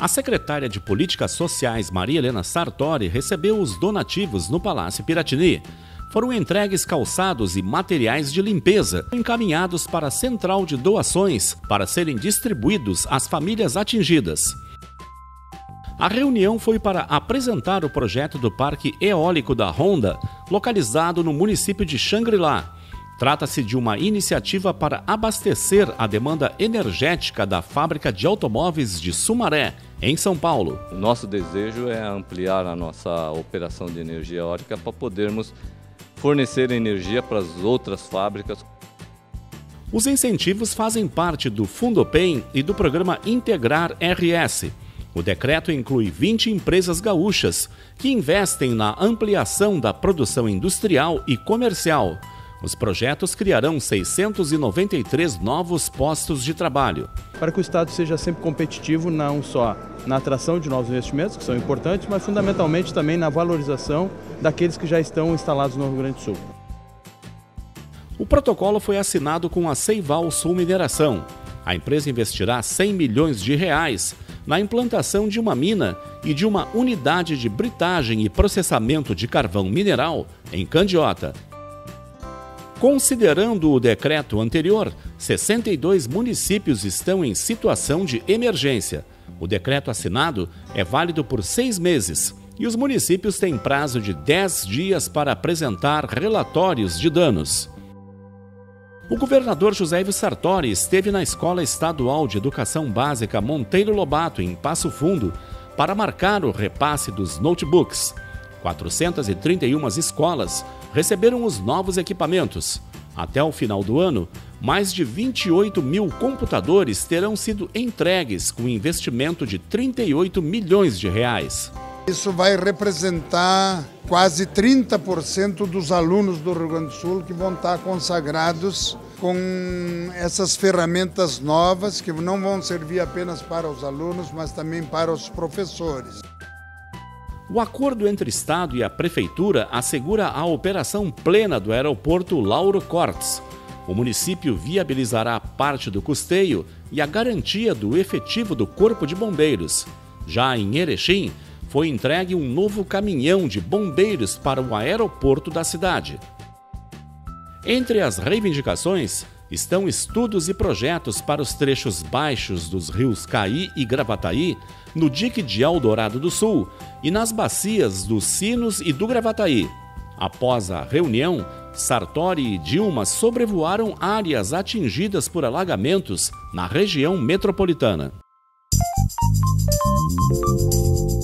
A secretária de Políticas Sociais, Maria Helena Sartori, recebeu os donativos no Palácio Piratini. Foram entregues calçados e materiais de limpeza, encaminhados para a Central de Doações, para serem distribuídos às famílias atingidas. A reunião foi para apresentar o projeto do Parque Eólico da Honda, localizado no município de Xangri-Lá. Trata-se de uma iniciativa para abastecer a demanda energética da fábrica de automóveis de Sumaré, em São Paulo. O nosso desejo é ampliar a nossa operação de energia eólica para podermos fornecer energia para as outras fábricas. Os incentivos fazem parte do Fundopem e do programa Integrar RS. O decreto inclui 20 empresas gaúchas que investem na ampliação da produção industrial e comercial. Os projetos criarão 693 novos postos de trabalho. Para que o Estado seja sempre competitivo, não só na atração de novos investimentos, que são importantes, mas fundamentalmente também na valorização daqueles que já estão instalados no Rio Grande do Sul. O protocolo foi assinado com a Seival Sul Mineração. A empresa investirá 100 milhões de reais na implantação de uma mina e de uma unidade de britagem e processamento de carvão mineral em Candiota. Considerando o decreto anterior, 62 municípios estão em situação de emergência. O decreto assinado é válido por 6 meses e os municípios têm prazo de 10 dias para apresentar relatórios de danos. O governador José Ivo Sartori esteve na Escola Estadual de Educação Básica Monteiro Lobato, em Passo Fundo, para marcar o repasse dos notebooks. 431 escolas receberam os novos equipamentos. Até o final do ano, mais de 28 mil computadores terão sido entregues com investimento de 38 milhões de reais. Isso vai representar quase 30% dos alunos do Rio Grande do Sul que vão estar consagrados com essas ferramentas novas que não vão servir apenas para os alunos, mas também para os professores. O acordo entre Estado e a Prefeitura assegura a operação plena do aeroporto Lauro Cortes. O município viabilizará parte do custeio e a garantia do efetivo do Corpo de Bombeiros. Já em Erechim, foi entregue um novo caminhão de bombeiros para o aeroporto da cidade. Entre as reivindicações estão estudos e projetos para os trechos baixos dos rios Caí e Gravataí, no dique de Eldorado do Sul e nas bacias dos Sinos e do Gravataí. Após a reunião, Sartori e Dilma sobrevoaram áreas atingidas por alagamentos na região metropolitana.